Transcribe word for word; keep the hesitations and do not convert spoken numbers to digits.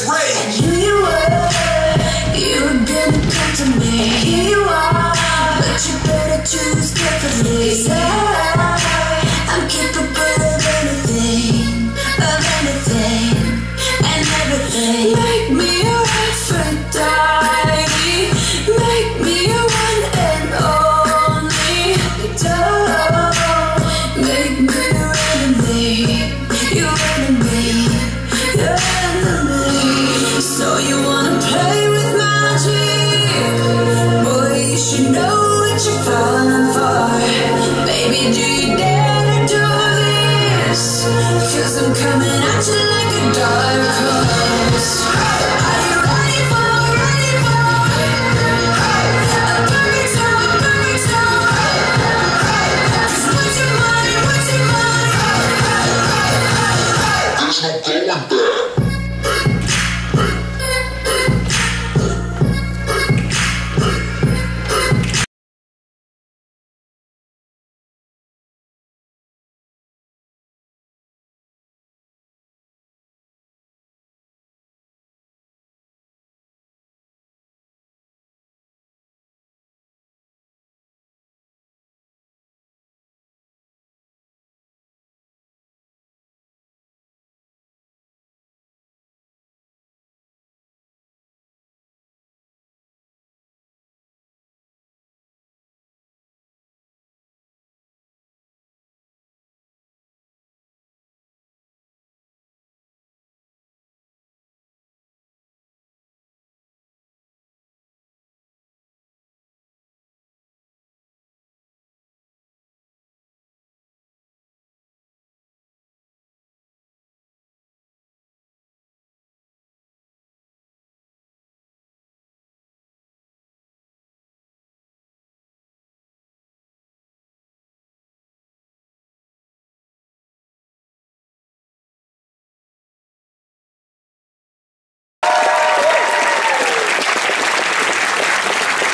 let's rage. I knew you were, you were gonna come to me. Here you are, but you better choose carefully. 'Cause I, I'm capable of anything, of anything, and everything. Make me your Aphrodite, make me your one and only. Don't make me your enemy, your enemy, your enemy. So you wanna